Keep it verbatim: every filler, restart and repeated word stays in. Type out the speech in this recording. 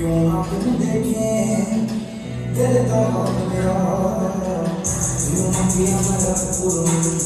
क्यों ना तुम देखें दिल तो हो गया यूं किया मगर पूर्ण